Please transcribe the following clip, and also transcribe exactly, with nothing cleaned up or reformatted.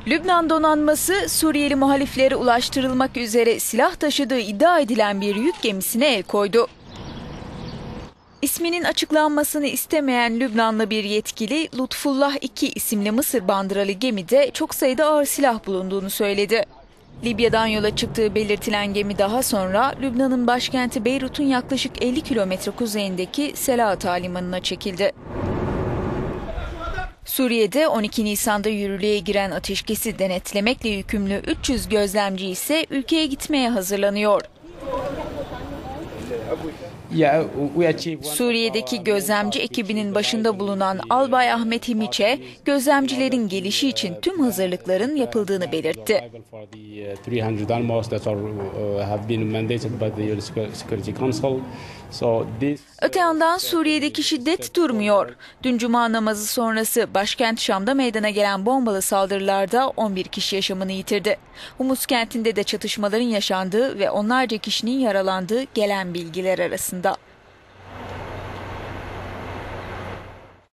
Lübnan donanması Suriyeli muhaliflere ulaştırılmak üzere silah taşıdığı iddia edilen bir yük gemisine el koydu. İsminin açıklanmasını istemeyen Lübnanlı bir yetkili, Lutfullah iki isimli Mısır bandıralı gemide çok sayıda ağır silah bulunduğunu söyledi. Libya'dan yola çıktığı belirtilen gemi daha sonra Lübnan'ın başkenti Beyrut'un yaklaşık elli kilometre kuzeyindeki Selahat limanına çekildi. Suriye'de on iki Nisan'da yürürlüğe giren ateşkesi denetlemekle yükümlü üç yüz gözlemci ise ülkeye gitmeye hazırlanıyor. Suriye'deki gözlemci ekibinin başında bulunan Albay Ahmet Himiçe, gözlemcilerin gelişi için tüm hazırlıkların yapıldığını belirtti. Öte yandan Suriye'deki şiddet durmuyor. Dün Cuma namazı sonrası başkent Şam'da meydana gelen bombalı saldırılarda on bir kişi yaşamını yitirdi. Humus kentinde de çatışmaların yaşandığı ve onlarca kişinin yaralandığı gelen bilgiler arasında.